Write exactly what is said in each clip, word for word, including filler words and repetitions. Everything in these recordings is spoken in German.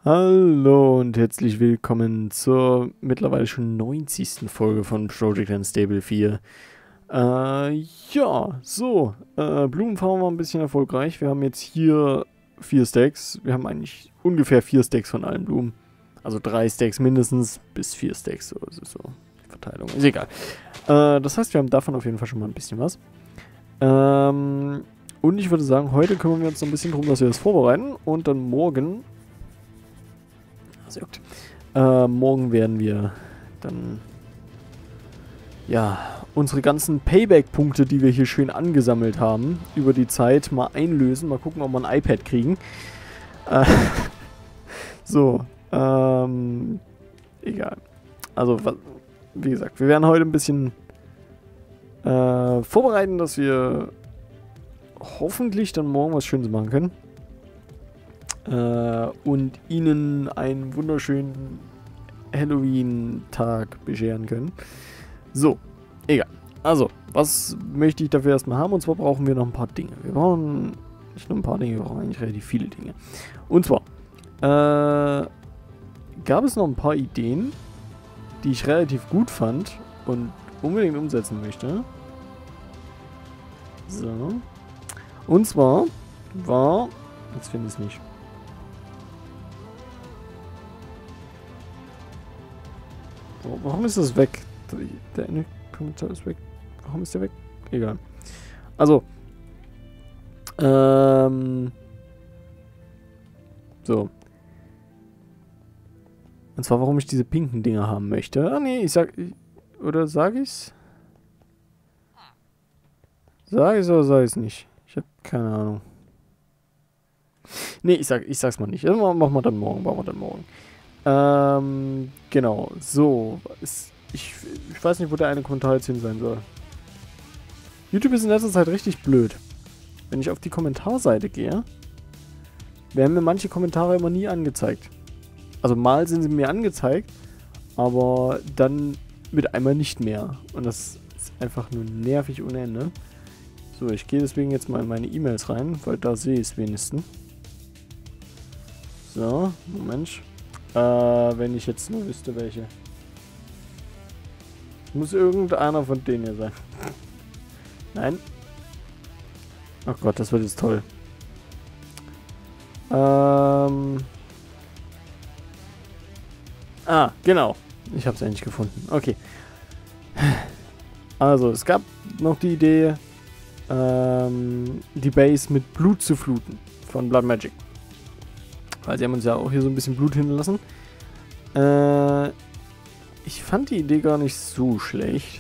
Hallo und herzlich willkommen zur mittlerweile schon neunzigsten Folge von Project Unstable vier. Äh, ja, so, äh, Blumenfarm war ein bisschen erfolgreich. Wir haben jetzt hier vier Stacks. Wir haben eigentlich ungefähr vier Stacks von allen Blumen. Also drei Stacks mindestens bis vier Stacks. So, das ist so die Verteilung. Ist egal. Äh, das heißt, wir haben davon auf jeden Fall schon mal ein bisschen was. Ähm, und ich würde sagen, heute kümmern wir uns noch ein bisschen darum, dass wir das vorbereiten. Und dann morgen... Juckt. Äh, morgen werden wir dann ja unsere ganzen Payback-Punkte, die wir hier schön angesammelt haben, über die Zeit mal einlösen. Mal gucken, ob wir ein iPad kriegen. Äh, so, ähm, egal. Also, wie gesagt, wir werden heute ein bisschen äh, vorbereiten, dass wir hoffentlich dann morgen was Schönes machen können. Äh, und Ihnen einen wunderschönen Halloween-Tag bescheren können. So, egal. Also, was möchte ich dafür erstmal haben? Und zwar brauchen wir noch ein paar Dinge. Wir brauchen nicht nur ein paar Dinge, wir brauchen eigentlich relativ viele Dinge. Und zwar äh, gab es noch ein paar Ideen, die ich relativ gut fand und unbedingt umsetzen möchte. So. Und zwar war... Jetzt finde ich es nicht. Warum ist das weg? Der eine Kommentar ist weg. Warum ist der weg? Egal. Also. Ähm. So. Und zwar, warum ich diese pinken Dinger haben möchte. Ah, nee, ich sag... Oder sag ich's? Sag ich's oder sag ich's nicht? Ich hab keine Ahnung. Nee, ich, sag, ich sag's mal nicht. Also, machen wir dann morgen. Machen wir dann morgen. Ähm, genau. So. Ist, ich, ich weiß nicht, wo der eine Kommentar jetzt hin sein soll. YouTube ist in letzter Zeit richtig blöd. Wenn ich auf die Kommentarseite gehe, werden mir manche Kommentare immer nie angezeigt. Also mal sind sie mir angezeigt, aber dann mit einmal nicht mehr. Und das ist einfach nur nervig ohne Ende. So, ich gehe deswegen jetzt mal in meine E-Mails rein, weil da sehe ich es wenigstens. So, Moment. Äh, wenn ich jetzt nur wüsste, welche. Muss irgendeiner von denen hier sein. Nein. Ach Gott, das wird jetzt toll. Ähm. Ah, genau. Ich habe es endlich gefunden. Okay. Also, es gab noch die Idee, ähm, die Base mit Blut zu fluten. Von Blood Magic. Weil sie haben uns ja auch hier so ein bisschen Blut hinterlassen. Äh, ich fand die Idee gar nicht so schlecht.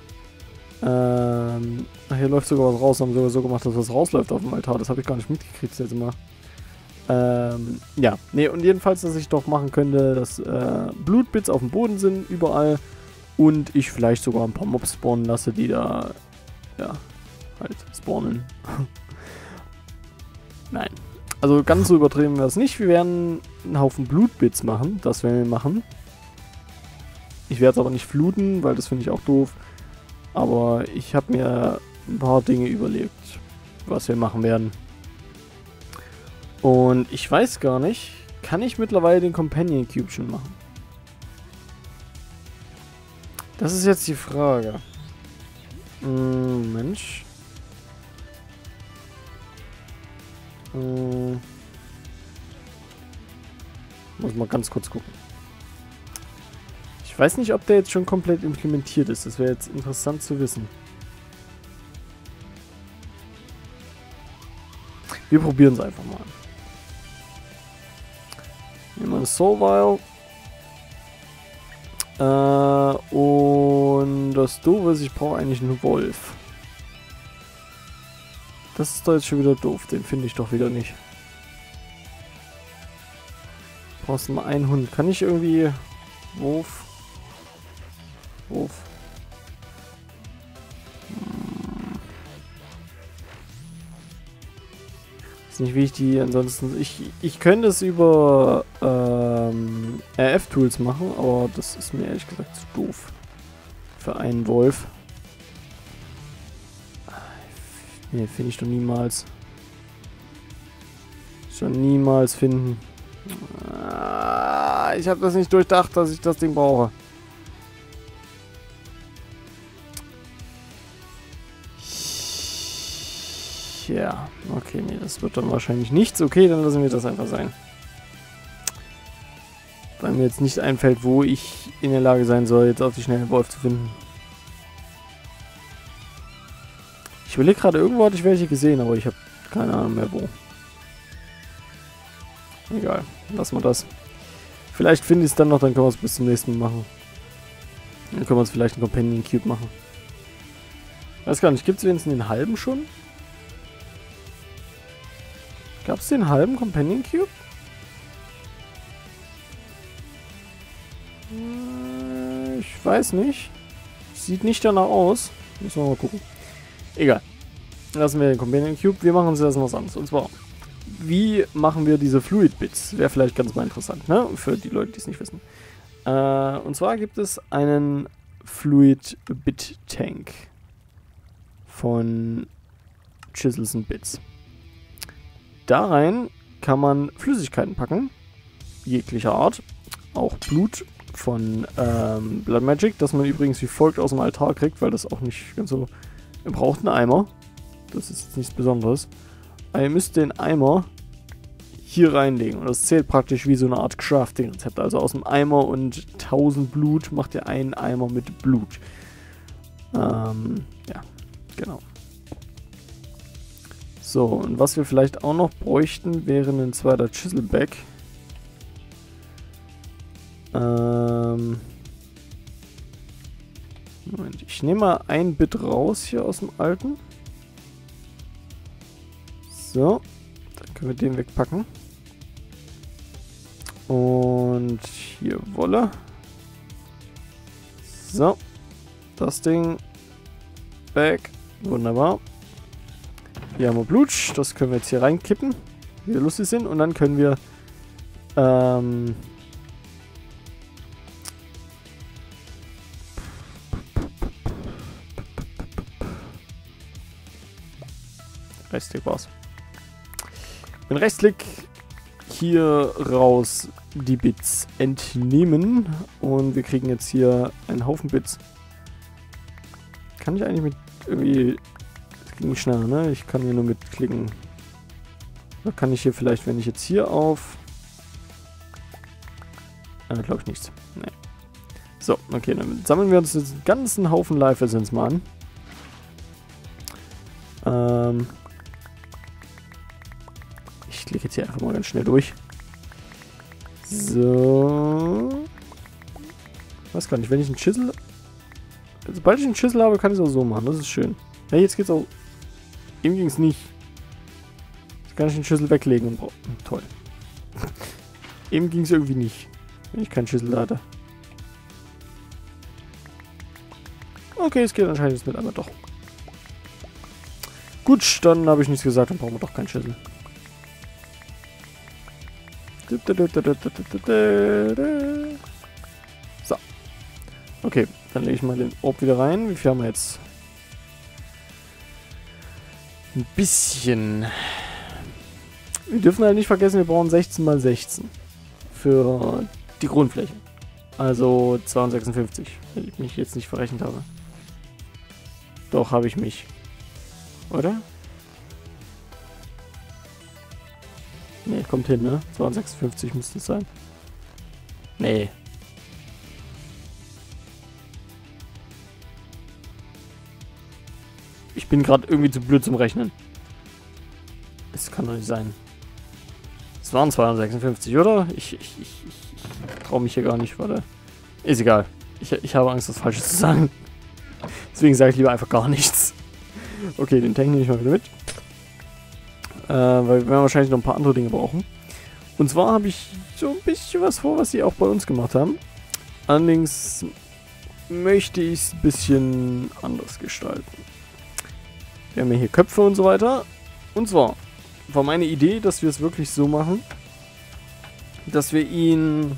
Ähm, ach, hier läuft sogar was raus. Haben sogar so gemacht, dass was rausläuft auf dem Altar. Das habe ich gar nicht mitgekriegt jetzt immer. Ähm, ja, nee, und jedenfalls, dass ich doch machen könnte, dass äh, Blutbits auf dem Boden sind, überall. Und ich vielleicht sogar ein paar Mobs spawnen lasse, die da, ja, halt spawnen. Nein. Also ganz so übertrieben wir es nicht. Wir werden einen Haufen Blutbits machen. Das werden wir machen. Ich werde es aber nicht fluten, weil das finde ich auch doof. Aber ich habe mir ein paar Dinge überlegt, was wir machen werden. Und ich weiß gar nicht, kann ich mittlerweile den Companion Cube schon machen? Das ist jetzt die Frage. Hm, Mensch. Hm. Muss mal ganz kurz gucken. Ich weiß nicht, ob der jetzt schon komplett implementiert ist. Das wäre jetzt interessant zu wissen. Wir probieren es einfach mal. Nehmen wir ein Soul Vial. Äh, und das Doofe ist, ich brauche eigentlich einen Wolf. Das ist doch jetzt schon wieder doof. Den finde ich doch wieder nicht. Brauchst du mal einen Hund. Kann ich irgendwie... Wurf... Wurf... Hm. Ist nicht, wie ich die ansonsten... Ich, ich könnte es über ähm, R F-Tools machen, aber das ist mir ehrlich gesagt zu doof. Für einen Wolf. Ne, finde ich doch niemals. Schon niemals finden. Ah. ich habe das nicht durchdacht, dass ich das Ding brauche. Ja, okay, nee, das wird dann wahrscheinlich nichts. Okay, dann lassen wir das einfach sein. Weil mir jetzt nicht einfällt, wo ich in der Lage sein soll, jetzt auf die schnelle Wolf zu finden. Ich überlege gerade, irgendwo hatte ich welche gesehen, aber ich habe keine Ahnung mehr wo. Egal, lassen wir das. Vielleicht finde ich es dann noch, dann können wir es bis zum nächsten Mal machen. Dann können wir uns vielleicht einen Companion Cube machen. Weiß gar nicht, gibt es wenigstens den halben schon? Gab es den halben Companion Cube? Ich weiß nicht. Sieht nicht danach aus. Müssen wir mal gucken. Egal. Lassen wir den Companion Cube. Wir machen uns erstmal was anderes. Und zwar, wie machen wir diese Fluid Bits? Wäre vielleicht ganz mal interessant, ne? Für die Leute, die es nicht wissen. Äh, und zwar gibt es einen Fluid Bit Tank von Chisels and Bits. Da rein kann man Flüssigkeiten packen, jeglicher Art, auch Blut von ähm, Blood Magic, das man übrigens wie folgt aus dem Altar kriegt, weil das auch nicht ganz so... Ihr braucht einen Eimer, das ist jetzt nichts Besonderes. Aber ihr müsst den Eimer hier reinlegen und das zählt praktisch wie so eine Art Crafting-Rezept. Also aus dem Eimer und tausend Blut macht ihr einen Eimer mit Blut. Ähm, ja, genau. So, und was wir vielleicht auch noch bräuchten, wäre ein zweiter Chiselback. Ähm... Moment, ich nehme mal ein Bit raus hier aus dem alten. So, dann können wir den wegpacken. Und hier Wolle. So, das Ding weg. Wunderbar. Hier haben wir Blut, das können wir jetzt hier reinkippen, wie wir lustig sind. Und dann können wir ähm, Rechtsklick war's. Mit Rechtsklick hier raus die Bits entnehmen und wir kriegen jetzt hier einen Haufen Bits. Kann ich eigentlich mit irgendwie... Das ging nicht schneller, ne? Ich kann hier nur mitklicken. Oder kann ich hier vielleicht, wenn ich jetzt hier auf... Äh, glaube ich nichts. Nee. So, okay, dann sammeln wir uns jetzt einen ganzen Haufen Life Essence mal an. Ähm... Ich klicke jetzt hier einfach mal ganz schnell durch. So. Ich weiß gar nicht, wenn ich einen Chisel... Sobald ich einen Chisel habe, kann ich es auch so machen. Das ist schön. Ja, jetzt geht's auch... Eben ging es nicht. Jetzt kann ich den Chisel weglegen und... Oh, toll. Eben ging es irgendwie nicht. Wenn ich keinen Chisel hatte. Okay, es geht anscheinend jetzt mit einmal doch. Gut, dann habe ich nichts gesagt, dann brauchen wir doch keinen Chisel. So. Okay, dann lege ich mal den Orb wieder rein. Wie viel haben wir jetzt? Ein bisschen. Wir dürfen halt nicht vergessen, wir brauchen sechzehn mal sechzehn. Für die Grundfläche. Also zweihundertsechsundfünfzig, wenn ich mich jetzt nicht verrechnet habe. Doch, habe ich mich. Oder? Ne, kommt hin, ne? zweihundertsechsundfünfzig müsste es sein. Nee. Ich bin gerade irgendwie zu blöd zum Rechnen. Das kann doch nicht sein. Es waren zweihundertsechsundfünfzig, oder? Ich, ich, ich, ich traue mich hier gar nicht, warte. Ist egal. Ich, ich habe Angst, was Falsches zu sagen. Deswegen sage ich lieber einfach gar nichts. Okay, den Tank nehme ich mal wieder mit. Äh, weil wir werden wahrscheinlich noch ein paar andere Dinge brauchen. Und zwar habe ich so ein bisschen was vor, was sie auch bei uns gemacht haben. Allerdings möchte ich es ein bisschen anders gestalten. Wir haben ja hier Köpfe und so weiter. Und zwar war meine Idee, dass wir es wirklich so machen, dass wir ihn,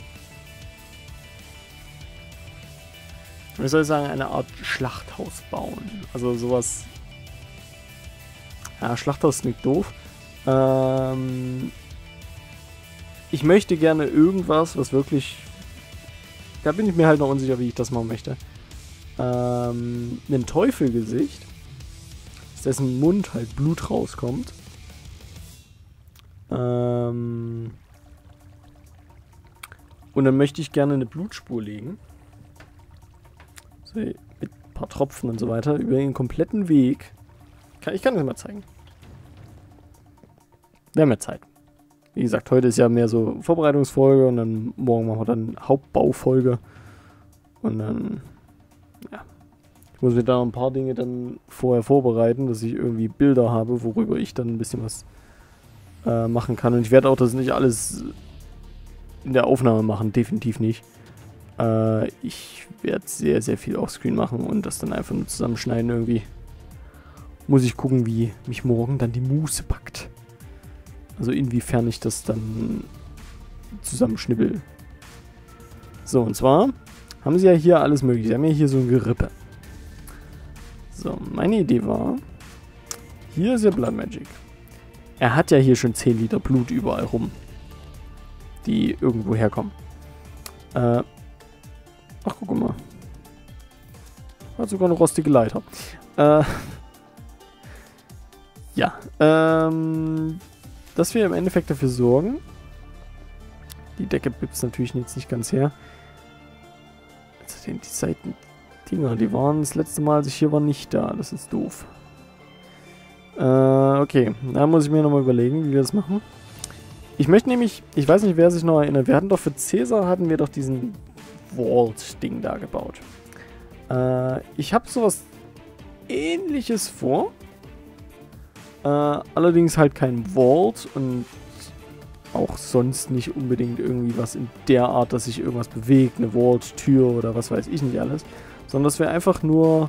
wie soll ich sagen, eine Art Schlachthaus bauen. Also sowas. Ja, Schlachthaus klingt doof. Ähm, ich möchte gerne irgendwas, was wirklich da bin ich mir halt noch unsicher, wie ich das machen möchte. Ähm, ein Teufelgesicht, aus dessen Mund halt Blut rauskommt. Ähm, und dann möchte ich gerne eine Blutspur legen. So, mit ein paar Tropfen und so weiter über den kompletten Weg. Ich kann das mal zeigen. Wir haben ja Zeit. Wie gesagt, heute ist ja mehr so Vorbereitungsfolge und dann morgen machen wir dann Hauptbaufolge. Und dann, ja, ich muss mir da ein paar Dinge dann vorher vorbereiten, dass ich irgendwie Bilder habe, worüber ich dann ein bisschen was äh, machen kann. Und ich werde auch das nicht alles in der Aufnahme machen, definitiv nicht. Äh, ich werde sehr, sehr viel Offscreen machen und das dann einfach nur zusammenschneiden irgendwie. Muss ich gucken, wie mich morgen dann die Muße packt. Also inwiefern ich das dann zusammenschnibbel. So, und zwar haben sie ja hier alles mögliche. Sie haben ja hier so ein Gerippe. So, meine Idee war, hier ist ja Blood Magic. Er hat ja hier schon zehn Liter Blut überall rum, die irgendwo herkommen. Äh, ach, guck mal. Hat sogar eine rostige Leiter. Äh, ja, ähm... dass wir im Endeffekt dafür sorgen. Die Decke gibt es natürlich jetzt nicht ganz her. Also die Seitendinger, die waren das letzte Mal, als ich hier war, nicht da. Das ist doof. Äh, okay. Da muss ich mir nochmal überlegen, wie wir das machen. Ich möchte nämlich, ich weiß nicht, wer sich noch erinnert, wir hatten doch für Cäsar, hatten wir doch diesen Vault-Ding da gebaut. Äh, ich habe sowas Ähnliches vor. Äh, allerdings halt kein Vault und auch sonst nicht unbedingt irgendwie was in der Art, dass sich irgendwas bewegt, eine Vault-Tür oder was weiß ich nicht alles, sondern dass wir einfach nur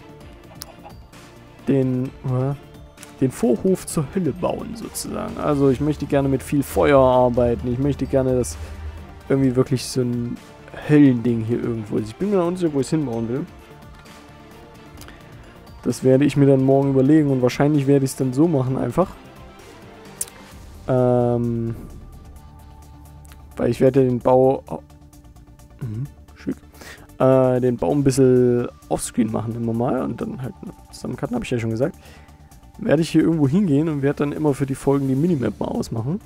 den, äh, den Vorhof zur Hölle bauen sozusagen. Also ich möchte gerne mit viel Feuer arbeiten, ich möchte gerne, dass irgendwie wirklich so ein Höllending hier irgendwo ist. Ich bin mir noch unsicher, wo ich es hinbauen will. Das werde ich mir dann morgen überlegen und wahrscheinlich werde ich es dann so machen einfach. Ähm, weil ich werde den Bau... Oh, mhm, schick. Äh, den Bau ein bisschen offscreen machen immer mal und dann halt zusammencutten, habe ich ja schon gesagt. Werde ich hier irgendwo hingehen und werde dann immer für die Folgen die Minimap mal ausmachen.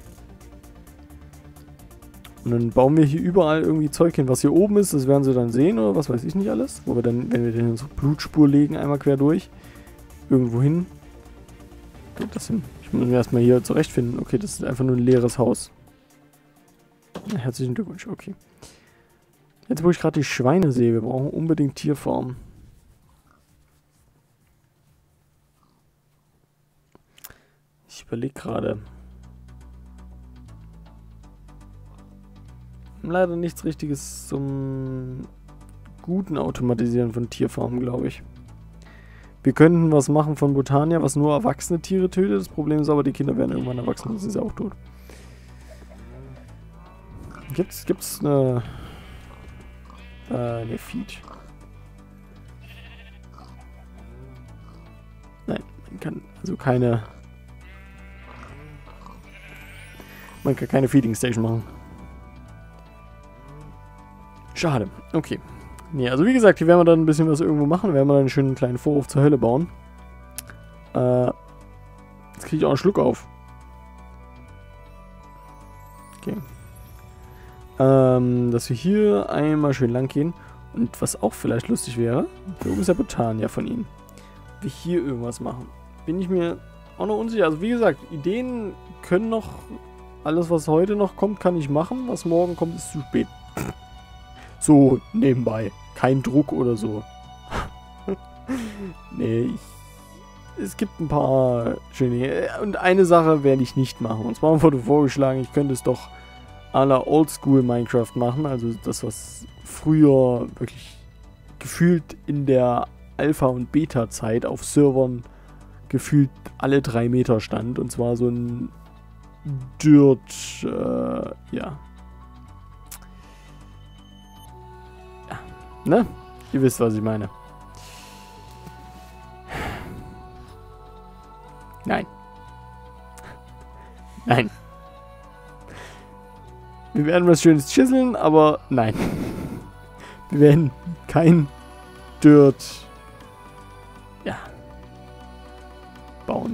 Und dann bauen wir hier überall irgendwie Zeug hin. Was hier oben ist, das werden sie dann sehen oder was weiß ich nicht alles. Wo wir dann, wenn wir den in unsere Blutspur legen, einmal quer durch. Irgendwo hin. Geht das hin? Ich muss mir erstmal hier zurechtfinden. Okay, das ist einfach nur ein leeres Haus. Ja, herzlichen Glückwunsch, okay. Jetzt, wo ich gerade die Schweine sehe, wir brauchen unbedingt Tierfarm. Ich überlege gerade. Leider nichts Richtiges zum guten Automatisieren von Tierfarmen, glaube ich. Wir könnten was machen von Botania, was nur erwachsene Tiere tötet. Das Problem ist aber, die Kinder werden irgendwann erwachsen, dann sind sie auch tot. Gibt's, gibt's eine... Äh, eine Feed? Nein, man kann also keine... Man kann keine Feeding Station machen. Schade. Okay. Nee, also wie gesagt, hier werden wir dann ein bisschen was irgendwo machen. Werden wir dann einen schönen kleinen Vorhof zur Hölle bauen. Äh, jetzt kriege ich auch einen Schluck auf. Okay. Ähm, dass wir hier einmal schön lang gehen. Und was auch vielleicht lustig wäre, hier oben ist ja Botania von ihnen. Wir hier irgendwas machen. Bin ich mir auch noch unsicher. Also wie gesagt, Ideen können noch... Alles, was heute noch kommt, kann ich machen. Was morgen kommt, ist zu spät. So, nebenbei. Kein Druck oder so. Nee, ich, es gibt ein paar schöne... Und eine Sache werde ich nicht machen. Und zwar wurde vorgeschlagen, ich könnte es doch à la Oldschool Minecraft machen. Also das, was früher wirklich gefühlt in der Alpha- und Beta-Zeit auf Servern gefühlt alle drei Meter stand. Und zwar so ein Dirt, äh, ja. Ja. Ne? Ihr wisst, was ich meine. Nein. Nein. Wir werden was Schönes chiseln, aber nein. Wir werden kein Dirt ja, bauen.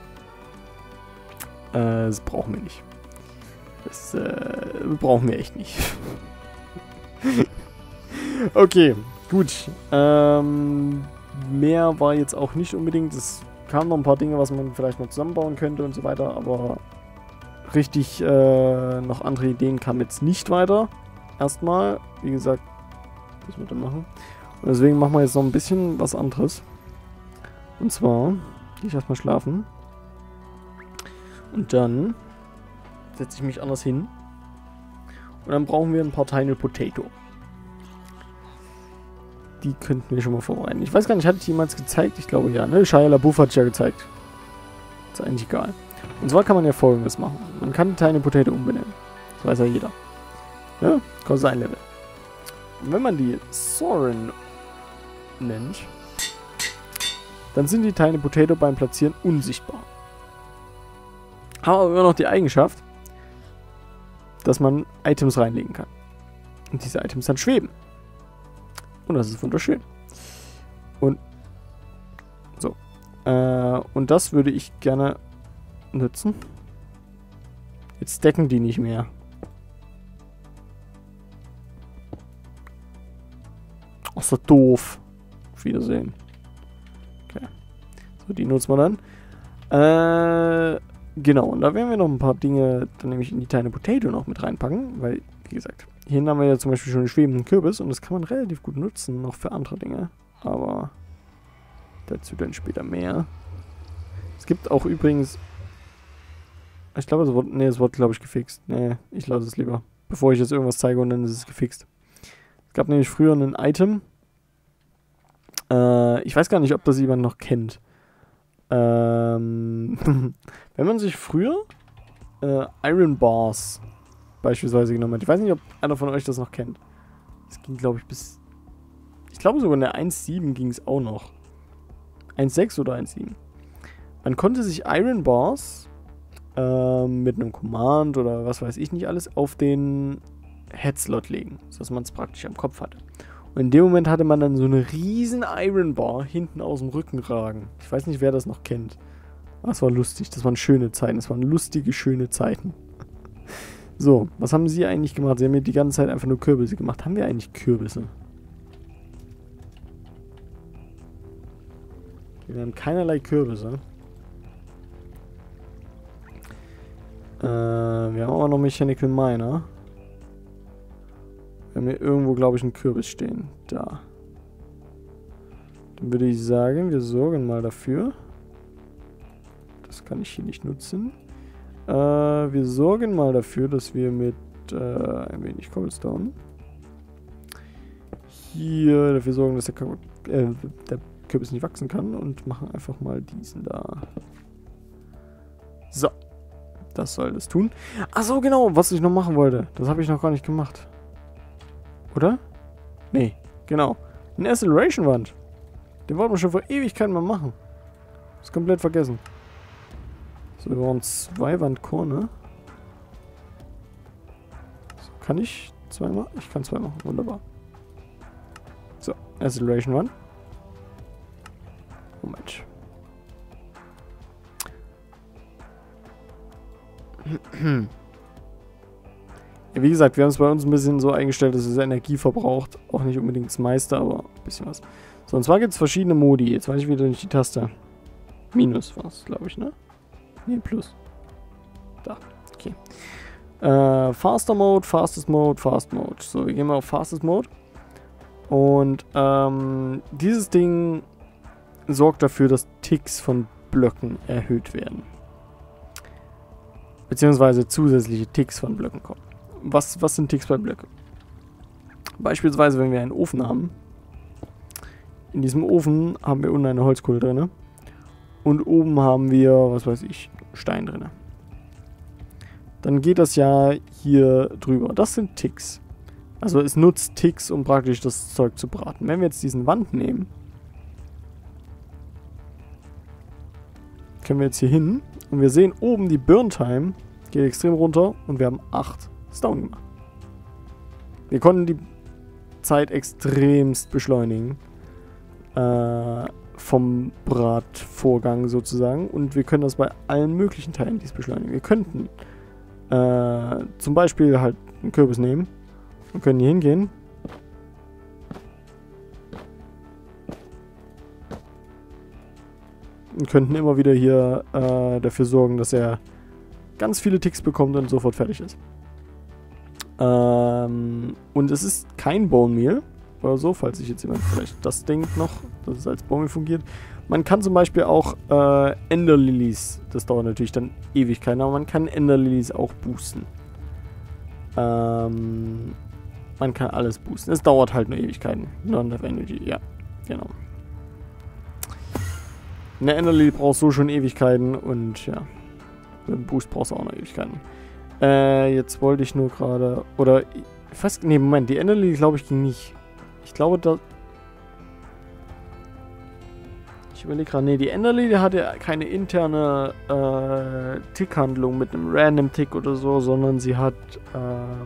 Äh, das brauchen wir nicht. Das äh, brauchen wir echt nicht. Okay, gut. Ähm, mehr war jetzt auch nicht unbedingt. Es kamen noch ein paar Dinge, was man vielleicht noch zusammenbauen könnte und so weiter, aber richtig äh, noch andere Ideen kamen jetzt nicht weiter. Erstmal, wie gesagt, müssen wir dann machen. Und deswegen machen wir jetzt noch ein bisschen was anderes. Und zwar gehe ich erstmal schlafen. Und dann setze ich mich anders hin. Und dann brauchen wir ein paar Tiny Potato. Die könnten wir schon mal vorbereiten. Ich weiß gar nicht, hatte ich jemals gezeigt? Ich glaube ja, ne? Shia LaBeouf hat es ja gezeigt. Ist eigentlich egal. Und zwar kann man ja Folgendes machen. Man kann Tiny Potato umbenennen. Das weiß ja jeder. Ja? Kostet ein Level. Und wenn man die Soren nennt, dann sind die Tiny Potato beim Platzieren unsichtbar. Haben aber immer noch die Eigenschaft, dass man Items reinlegen kann. Und diese Items dann schweben. Und das ist wunderschön. Und so. Äh, und das würde ich gerne nutzen. Jetzt decken die nicht mehr. Ach so, doof. Auf Wiedersehen. Okay. So, die nutzen wir dann. Äh, genau. Und da werden wir noch ein paar Dinge dann nämlich in die Tiny Potato noch mit reinpacken. Weil, wie gesagt, hier haben wir ja zum Beispiel schon einen schwebenden Kürbis. Und das kann man relativ gut nutzen, noch für andere Dinge. Aber dazu dann später mehr. Es gibt auch übrigens... Ich glaube, das Wort... Ne, das Wort glaube ich gefixt. Ne, ich lasse es lieber. Bevor ich jetzt irgendwas zeige und dann ist es gefixt. Es gab nämlich früher ein Item. Äh, ich weiß gar nicht, ob das jemand noch kennt. Ähm, wenn man sich früher äh, Iron Bars beispielsweise genommen hat. Ich weiß nicht, ob einer von euch das noch kennt. Das ging, glaube ich, bis... Ich glaube sogar in der eins Punkt sieben ging es auch noch. eins Punkt sechs oder eins Punkt sieben. Man konnte sich Iron Bars ähm, mit einem Command oder was weiß ich nicht alles auf den Headslot legen, sodass man es praktisch am Kopf hatte. Und in dem Moment hatte man dann so eine riesen Iron Bar hinten aus dem Rücken ragen. Ich weiß nicht, wer das noch kennt. Aber es war lustig, das waren schöne Zeiten, das waren lustige, schöne Zeiten. So, was haben sie eigentlich gemacht? Sie haben mir die ganze Zeit einfach nur Kürbisse gemacht. Haben wir eigentlich Kürbisse? Wir haben keinerlei Kürbisse. Äh, wir haben aber noch Mechanical Miner. Wir haben hier irgendwo, glaube ich, einen Kürbis stehen. Da. Dann würde ich sagen, wir sorgen mal dafür. Das kann ich hier nicht nutzen. Äh, wir sorgen mal dafür, dass wir mit äh, ein wenig Cobblestone hier dafür sorgen, dass der, Kab äh, der Kürbis nicht wachsen kann und machen einfach mal diesen da. So. Das soll das tun. Achso, genau, was ich noch machen wollte. Das habe ich noch gar nicht gemacht. Oder? Nee, genau. Eine Acceleration-Wand. Den wollten wir schon vor Ewigkeiten mal machen. Ist komplett vergessen. So, wir brauchen zwei Wandkorne. So, kann ich zwei machen? Ich kann zwei machen. Wunderbar. So, Acceleration-Wand. Moment. Ja, wie gesagt, wir haben es bei uns ein bisschen so eingestellt, dass es Energie verbraucht. Auch nicht unbedingt das meiste, aber ein bisschen was. So, und zwar gibt es verschiedene Modi. Jetzt weiß ich wieder nicht die Taste. Minus war es, glaube ich, ne? Ne, Plus. Da, okay. Äh, Faster Mode, Fastest Mode, Fast Mode. So, wir gehen mal auf Fastest Mode. Und ähm, dieses Ding sorgt dafür, dass Ticks von Blöcken erhöht werden. Beziehungsweise zusätzliche Ticks von Blöcken kommen. Was, was sind Ticks bei Blöcken? Beispielsweise, wenn wir einen Ofen haben. In diesem Ofen haben wir unten eine Holzkohle drin. Und oben haben wir, was weiß ich, Stein drin. Dann geht das ja hier drüber. Das sind Ticks. Also es nutzt Ticks, um praktisch das Zeug zu braten. Wenn wir jetzt diesen Wand nehmen, können wir jetzt hier hin und wir sehen oben die Burn Time geht extrem runter und wir haben acht Stone gemacht. Wir konnten die Zeit extremst beschleunigen. Äh, vom Bratvorgang sozusagen. Und wir können das bei allen möglichen Teilen dies beschleunigen. Wir könnten äh, zum Beispiel halt einen Kürbis nehmen und können hier hingehen. Und könnten immer wieder hier äh, dafür sorgen, dass er ganz viele Ticks bekommt und sofort fertig ist. Ähm, und es ist kein Bone Meal oder so, falls sich jetzt jemand vielleicht das denkt noch, dass es als Bone Meal fungiert. Man kann zum Beispiel auch äh, Ender Lilies, das dauert natürlich dann Ewigkeiten, aber man kann Ender Lilies auch boosten. Ähm, man kann alles boosten. Es dauert halt nur Ewigkeiten. Not enough Energy, ja, genau. Eine Ender Lily braucht so schon Ewigkeiten und ja, mit dem Boost brauchst du auch noch Ewigkeiten. Äh, jetzt wollte ich nur gerade, oder, fast, nee, Moment, die Ender Lily, glaube ich, ging nicht. Ich glaube, da, ich überlege gerade, nee, die Ender Lily hatte keine interne äh, Tickhandlung mit einem Random Tick oder so, sondern sie hat, äh,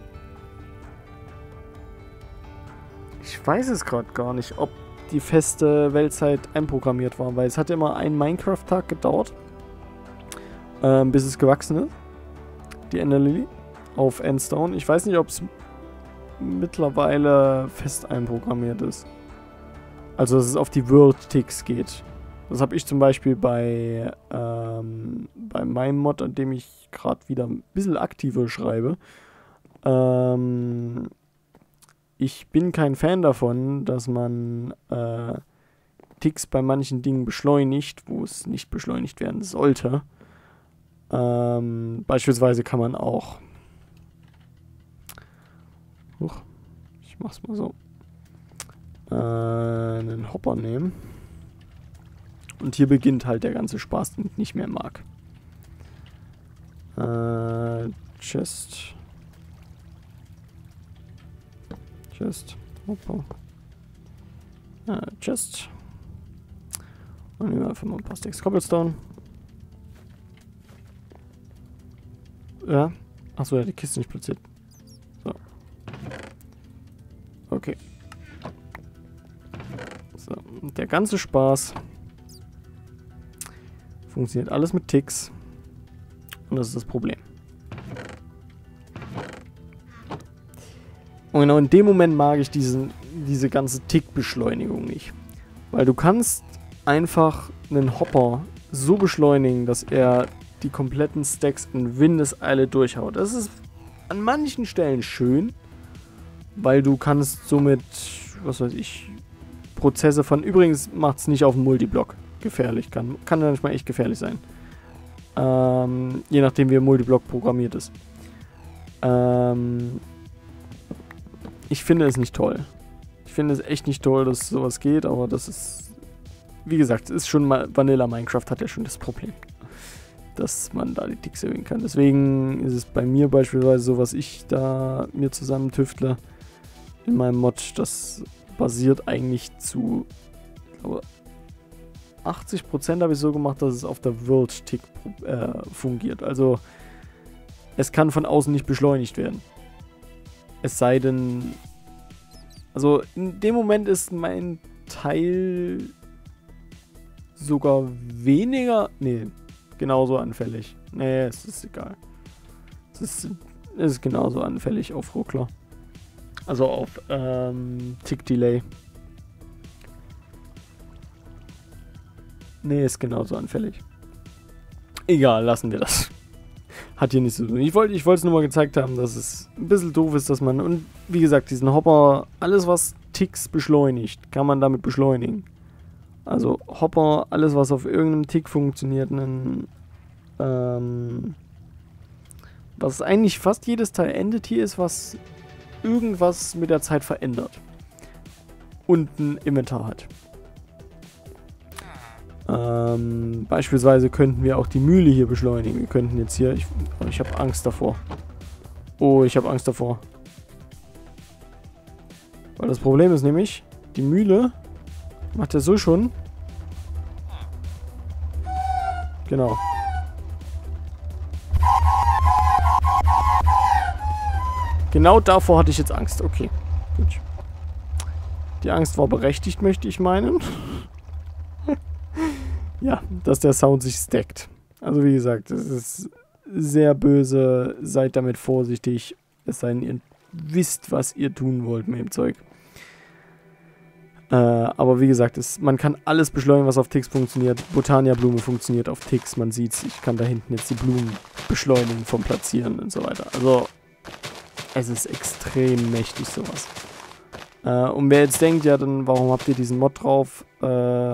ich weiß es gerade gar nicht, ob die feste Weltzeit einprogrammiert war, weil es hat immer einen Minecraft-Tag gedauert, äh, bis es gewachsen ist. Die Ender Lily auf Endstone. Ich weiß nicht, ob es mittlerweile fest einprogrammiert ist. Also, dass es auf die World-Ticks geht. Das habe ich zum Beispiel bei, ähm, bei meinem Mod, an dem ich gerade wieder ein bisschen aktiver schreibe. Ähm, ich bin kein Fan davon, dass man äh, Ticks bei manchen Dingen beschleunigt, wo es nicht beschleunigt werden sollte. Ähm, beispielsweise kann man auch, huch, ich mach's mal so, äh, einen Hopper nehmen. Und hier beginnt halt der ganze Spaß, den ich nicht mehr mag. Äh, Chest. Chest. Hopper. Äh, Chest. Und nehmen wir einfach mal ein paar Sticks Cobblestone. Ja. Achso, ja, die Kiste nicht platziert. So. Okay. So. Und der ganze Spaß funktioniert alles mit Ticks. Und das ist das Problem. Und genau in dem Moment mag ich diesen, diese ganze Tick-Beschleunigung nicht. Weil du kannst einfach einen Hopper so beschleunigen, dass er die kompletten Stacks in Windeseile durchhaut. Das ist an manchen Stellen schön, weil du kannst somit, was weiß ich, Prozesse von, übrigens macht es nicht auf dem Multiblock gefährlich, kann, kann manchmal echt gefährlich sein. Ähm, je nachdem wie ein Multiblock programmiert ist. Ähm, ich finde es nicht toll. Ich finde es echt nicht toll, dass sowas geht, aber das ist, wie gesagt, es ist schon mal, Vanilla Minecraft hat ja schon das Problem, dass man da die Ticks erhöhen kann. Deswegen ist es bei mir beispielsweise so, was ich da mir zusammen tüftle in meinem Mod, das basiert eigentlich zu, ich glaube, achtzig Prozent habe ich so gemacht, dass es auf der World Tick äh, fungiert. Also es kann von außen nicht beschleunigt werden. Es sei denn, also in dem Moment ist mein Teil sogar weniger, nee, genauso anfällig. Nee, es ist egal. Es ist, es ist genauso anfällig auf Ruckler. Also auf ähm, Tick-Delay. Nee, ist genauso anfällig. Egal, lassen wir das. Hat hier nichts zu tun. Ich wollte ich es nur mal gezeigt haben, dass es ein bisschen doof ist, dass man, und wie gesagt, diesen Hopper, alles was Ticks beschleunigt, kann man damit beschleunigen. Also Hopper, alles was auf irgendeinem Tick funktioniert, einen, ähm, was eigentlich fast jedes Teil Entity ist, was irgendwas mit der Zeit verändert. Und ein Inventar hat. Ähm, beispielsweise könnten wir auch die Mühle hier beschleunigen. Wir könnten jetzt hier, ich, oh, ich habe Angst davor. Oh, ich habe Angst davor. Weil das Problem ist nämlich, die Mühle macht ja so schon. Genau. Genau davor hatte ich jetzt Angst. Okay, gut. Die Angst war berechtigt, möchte ich meinen. Ja, dass der Sound sich stackt. Also wie gesagt, es ist sehr böse. Seid damit vorsichtig. Es sei denn, ihr wisst, was ihr tun wollt mit dem Zeug. Äh, aber wie gesagt, es, man kann alles beschleunigen, was auf Tix funktioniert. Botania-Blume funktioniert auf Tix. Man sieht's, ich kann da hinten jetzt die Blumen beschleunigen vom Platzieren und so weiter. Also, es ist extrem mächtig, sowas. Äh, und wer jetzt denkt, ja, dann warum habt ihr diesen Mod drauf? Äh,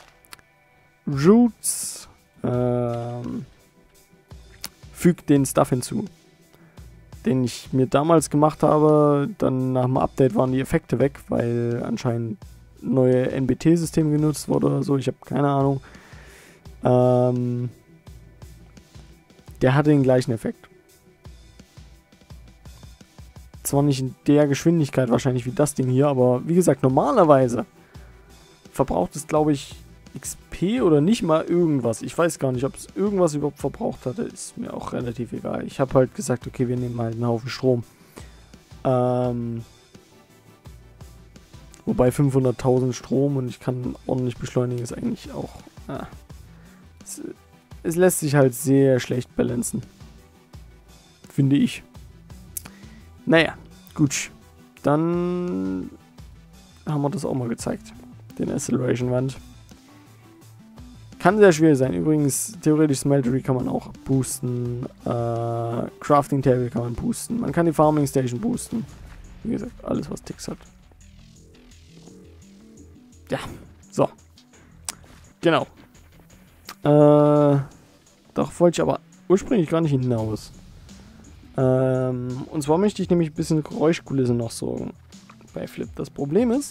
Roots äh, fügt den Stuff hinzu, den ich mir damals gemacht habe. Dann nach dem Update waren die Effekte weg, weil anscheinend neue N B T-Systeme genutzt wurde oder so. Ich habe keine Ahnung. Ähm, der hatte den gleichen Effekt. Zwar nicht in der Geschwindigkeit wahrscheinlich wie das Ding hier, aber wie gesagt, normalerweise verbraucht es, glaube ich, X P oder nicht mal irgendwas. Ich weiß gar nicht, ob es irgendwas überhaupt verbraucht hatte. Ist mir auch relativ egal. Ich habe halt gesagt, okay, wir nehmen halt einen Haufen Strom. Ähm, wobei fünfhunderttausend Strom und ich kann ordentlich beschleunigen, ist eigentlich auch... Ah, es, es lässt sich halt sehr schlecht balancen. Finde ich. Naja, gut. Dann haben wir das auch mal gezeigt. Den Acceleration-Wand. Kann sehr schwierig sein. Übrigens, theoretisch Smeltery kann man auch boosten. Äh, Crafting Table kann man boosten. Man kann die Farming Station boosten. Wie gesagt, alles was Tix hat. Ja, so. Genau. Äh, darauf wollte ich aber ursprünglich gar nicht hinaus. Ähm, und zwar möchte ich nämlich ein bisschen Geräuschkulisse noch sorgen bei Flip. Das Problem ist,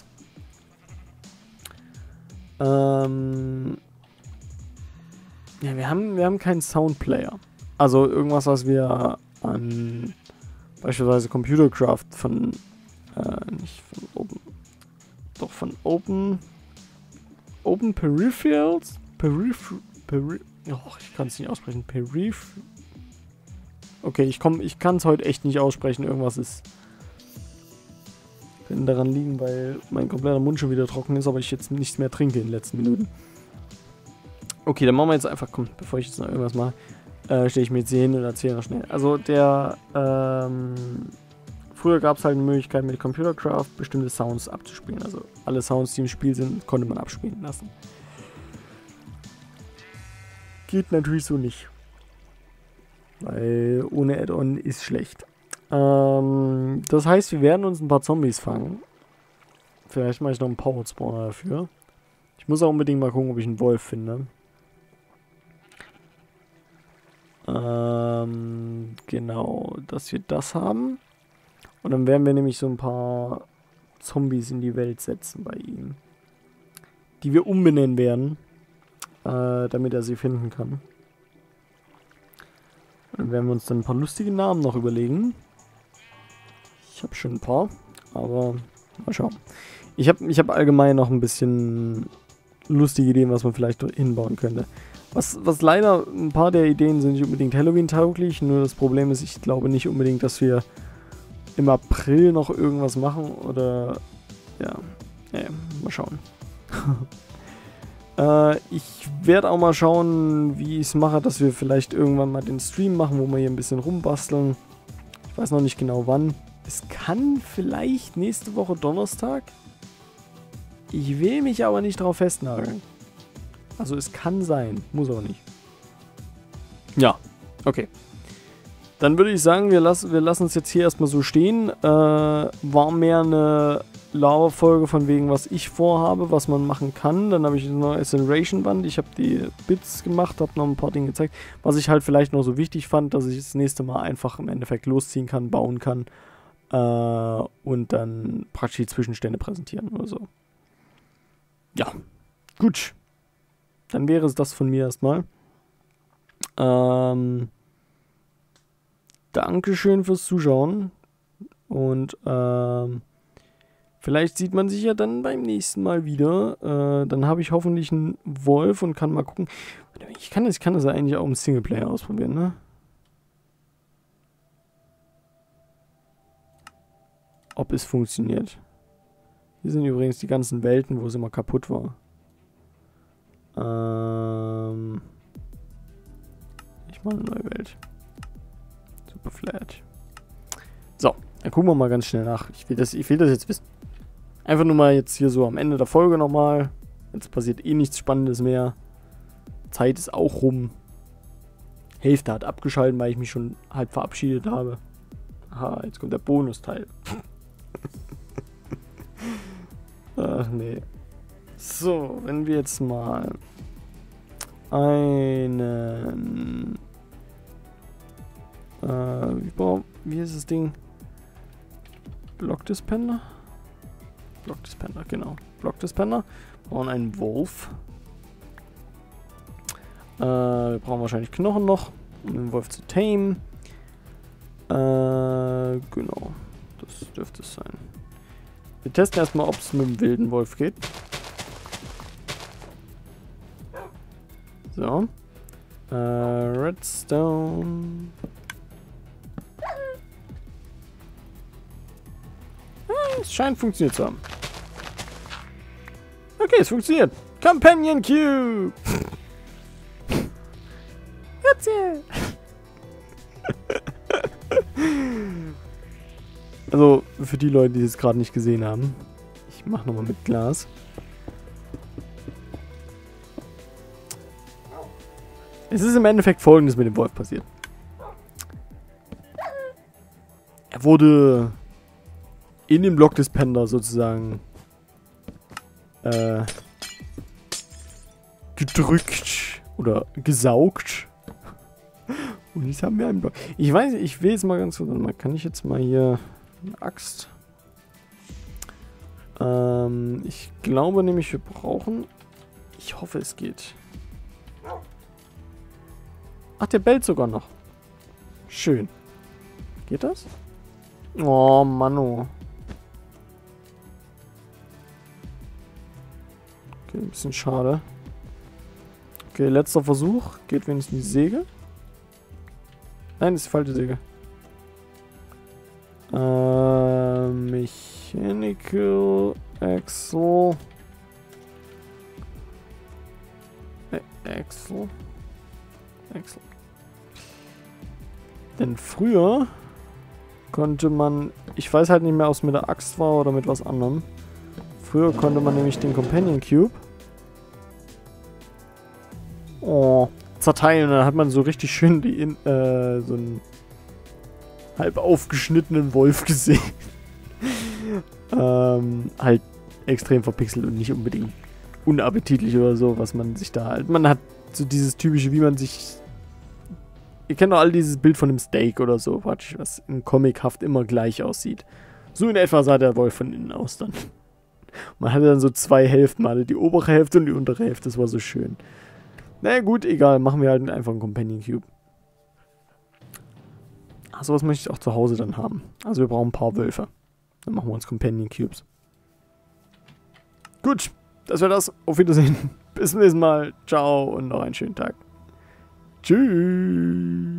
ähm, ja, wir haben, wir haben keinen Soundplayer. Also irgendwas, was wir an beispielsweise Computercraft von, äh, nicht von Open, doch von Open, Open Peripherals, Peripher, Peripher, oh, ich kann es nicht aussprechen, Peripher, okay, ich komm, ich kann es heute echt nicht aussprechen, irgendwas ist, kann daran liegen, weil mein kompletter Mund schon wieder trocken ist, aber ich jetzt nichts mehr trinke in den letzten Minuten. Okay, dann machen wir jetzt einfach, komm, bevor ich jetzt noch irgendwas mache, äh, stelle ich mir jetzt hier hin und erzähle noch schnell. Also der, ähm, früher gab es halt eine Möglichkeit mit Computercraft bestimmte Sounds abzuspielen. Also alle Sounds, die im Spiel sind, konnte man abspielen lassen. Geht natürlich so nicht. Weil ohne Add-on ist schlecht. Ähm, das heißt, wir werden uns ein paar Zombies fangen. Vielleicht mache ich noch einen Power Spawner dafür. Ich muss auch unbedingt mal gucken, ob ich einen Wolf finde. Ähm, genau, dass wir das haben. Und dann werden wir nämlich so ein paar Zombies in die Welt setzen bei ihm. Die wir umbenennen werden, äh, damit er sie finden kann. Und dann werden wir uns dann ein paar lustige Namen noch überlegen. Ich habe schon ein paar, aber mal schauen. Ich habe ich hab allgemein noch ein bisschen lustige Ideen, was man vielleicht hinbauen könnte. Was, was leider, ein paar der Ideen sind nicht unbedingt Halloween-tauglich, nur das Problem ist, ich glaube nicht unbedingt, dass wir im April noch irgendwas machen oder, ja, ja mal schauen. äh, ich werde auch mal schauen, wie ich es mache, dass wir vielleicht irgendwann mal den Stream machen, wo wir hier ein bisschen rumbasteln. Ich weiß noch nicht genau wann. Es kann vielleicht nächste Woche Donnerstag. Ich will mich aber nicht drauf festnageln. Also es kann sein, muss aber nicht. Ja, okay. Dann würde ich sagen, wir, lass, wir lassen es jetzt hier erstmal so stehen. Äh, war mehr eine Laberfolge von wegen, was ich vorhabe, was man machen kann. Dann habe ich eine neue Acceleration-Wand. Ich habe die Bits gemacht, habe noch ein paar Dinge gezeigt. Was ich halt vielleicht noch so wichtig fand, dass ich das nächste Mal einfach im Endeffekt losziehen kann, bauen kann. Äh, und dann praktisch die Zwischenstände präsentieren oder so. Ja, gut. Dann wäre es das von mir erstmal. Ähm, Dankeschön fürs Zuschauen. Und ähm, vielleicht sieht man sich ja dann beim nächsten Mal wieder. Äh, dann habe ich hoffentlich einen Wolf und kann mal gucken. Ich kann das, ich kann das eigentlich auch im Singleplayer ausprobieren, ne? Ob es funktioniert. Hier sind übrigens die ganzen Welten, wo es immer kaputt war. Ähm... Ich mal eine neue Welt. Super Flat. So, dann gucken wir mal ganz schnell nach. Ich will das, ich will das jetzt wissen. Einfach nur mal jetzt hier so am Ende der Folge nochmal. Jetzt passiert eh nichts Spannendes mehr. Zeit ist auch rum. Hälfte hat abgeschaltet, weil ich mich schon halb verabschiedet habe. Aha, jetzt kommt der Bonusteil. Ach nee. So, wenn wir jetzt mal einen äh, wie, brauch, wie ist das Ding? Block-Dispander? Block-Dispander, genau. Block-Dispander. Wir brauchen einen Wolf. Äh, wir brauchen wahrscheinlich Knochen noch, um den Wolf zu tamen. Äh, genau. Das dürfte es sein. Wir testen erstmal, ob es mit dem wilden Wolf geht. So. Äh, Redstone. Ah, es scheint funktioniert zu haben. Okay, es funktioniert. Companion Cube. Erzähl. Also, für die Leute, die es gerade nicht gesehen haben. Ich mache nochmal mit Glas. Es ist im Endeffekt Folgendes mit dem Wolf passiert. Er wurde in den Block-Dispander sozusagen äh, gedrückt oder gesaugt. Und jetzt haben wir einen Block. Ich weiß, ich will jetzt mal ganz kurz. Kann ich jetzt mal hier eine Axt? Ähm, ich glaube nämlich, wir brauchen. Ich hoffe, es geht. Ach, der bellt sogar noch. Schön. Geht das? Oh, Mann. Okay, ein bisschen schade. Okay, letzter Versuch. Geht wenigstens die Säge. Nein, das ist die falsche Säge. Äh, Mechanical Axle. Äh, Axle. Axle. Denn früher konnte man, ich weiß halt nicht mehr, ob es mit der Axt war oder mit was anderem. Früher konnte man nämlich den Companion Cube oh, zerteilen. Dann hat man so richtig schön die, äh, so einen halb aufgeschnittenen Wolf gesehen. ähm, halt extrem verpixelt und nicht unbedingt unappetitlich oder so, was man sich da halt. Man hat so dieses typische, wie man sich. Ihr kennt doch alle dieses Bild von einem Steak oder so, was in Comichaft immer gleich aussieht. So in etwa sah der Wolf von innen aus dann. Man hatte dann so zwei Hälften, man hatte die obere Hälfte und die untere Hälfte, das war so schön. Naja gut, egal, machen wir halt einfach einen Companion Cube. Ach, sowas möchte ich auch zu Hause dann haben. Also wir brauchen ein paar Wölfe. Dann machen wir uns Companion Cubes. Gut, das wäre das. Auf Wiedersehen. Bis zum nächsten Mal. Ciao und noch einen schönen Tag. Tschüss.